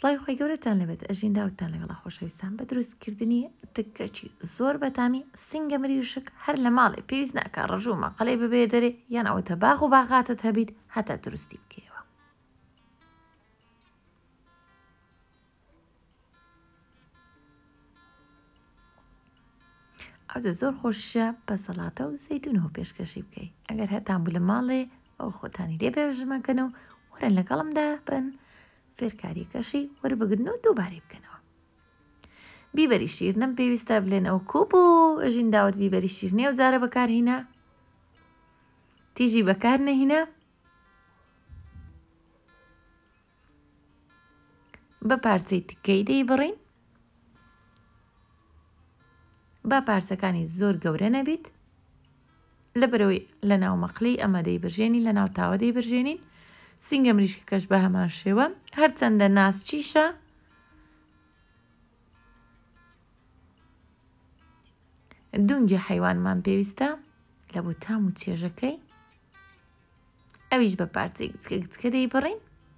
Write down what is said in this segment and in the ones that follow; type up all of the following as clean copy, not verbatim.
سڵاوی خۆی گەورەتان لەبێت ئەژین داوتان لەگەڵا خۆشەویستان بە دروستکردنی تکەکی زۆر بەتامی سینگە مریشک هەر لە ماڵێ پێویست ناکە ڕژوو مەقەلەی ببێ دەرێ یان ئەوەتە باغ و باغاتت هەبیت هەتا دروستی بکەیەوە. ئەوجە زۆر خۆشە بە سەڵاتە و زەیتونەوە پێشکەشی بکەیت. ئەگەر هەتان بوو لە ماڵێ ئەو خۆتانی لێ بێژمەکەنەوە وەرن لەگەڵمدا بن فێرکاریەکەشی وەربگرن و دووبارەی بکەنەوە. بیبەری شیرنم پێویستە بلێنەوە کوب و ئەژین داوت بیبەری شیرنێ و جارە بەکارهینە تیژی بەکار نەهینە بە پارچەی تکەی دەی بڕین با پارچەکانی زۆر گەورە نەبیت لەبەرەوەی لە ناو مەقلەی ئەمە دەیبرژێنین لە ناو تاوە دەیبرژێنین. سینگە مریشکەکەش بە هەمان شێوە هەرچەندە ناسچیشە دونگی حیوانمان پێویستە لە بۆ تام و چێژەکەی ئەویش بە پارچەی گچکە دەیبڕین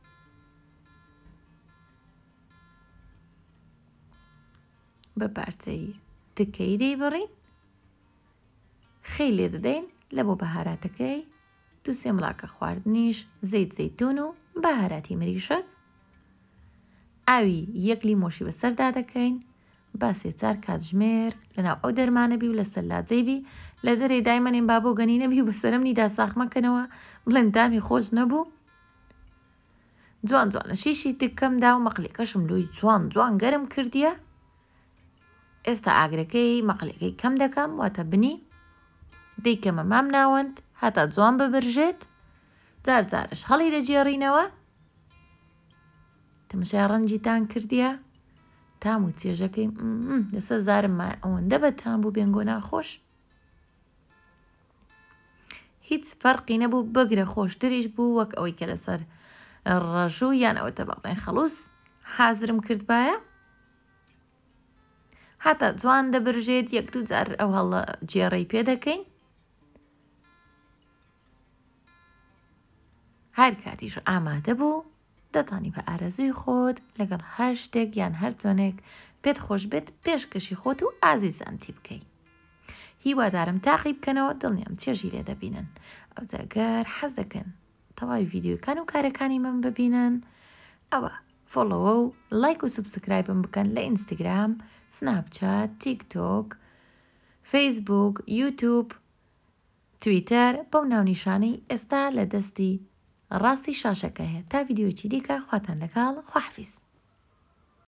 بە پارچەی تکەی دەیبڕین خەی لێ دەدەین لە بۆ بەهاراتەکەی دوو سێ مڵاکە خواردنیش زەیت زەیتون و بەهاراتی مریشک ئاوی 1 لیمۆشی بەسەردا دەکەین با 3-4 کاتژمێر لەناو ئەو دەرمانەبی و لە سەلاجەیبی لە دەرێ دایمەنێن با بۆ گەنینەبی و بەسەرم نیدا ساخمەکەنەوە بڵێن تامی خۆش نەبوو جوان جوانە شیشی تکەمدا و مەقلێکەشم لۆی جوان گەرم کردیە. ئێستا ئاگرەکەی مەقلەکەی کەم دەکەم واتە بنی دەیکەمە مام ناوەند هەتا جوان ببرژێت جارجارش هەڵی دەجێڕینەوە تەمەشای ڕەنجیتان کردیە تام و چێژەکەی لەسەر زارم ئەوەندە بە تام بوو بێنگۆ ناخۆش هیچ فەرقی نەبوو بەگرە خۆشتریش بوو وەک ئەوەی کە لەسەر ڕەژوو یان ئەوەتە بەڵێن خەڵوس حازرم کرد باە هەتا جوان دەبرژێت 1-2 جار ئەو هەڵە جێڕەی پێ دەکەین هەر کاتیش ئامادە بوو دەتانی بە ئارەزوی خۆت لەگەڵ هەر شتێک یان هەر چۆنێک پێت خۆش بێت پێشکەشی خۆت و ئازیزانتی بکەی. هیوادارم تاقی بکەنەوە دڵنیام چێژی لێ دەبینن. ئەوجاگەر حەز دەکەن تەواوی ڤیدیۆکان و کارەکانی من ببینن ئەوە فۆڵۆوە و لایک و سوبسکرایبم بکەن لە ئینستاگرام، سناپچات، تیکتۆک، فەیسبوک، یوتیوب، تویتەر بەو ناونیشانەی ئێستا لە دەستی ڕاستی شاشەکە هەیە تا ڤیدیۆکی دیکە خواتان لەگەڵ خواحافیز.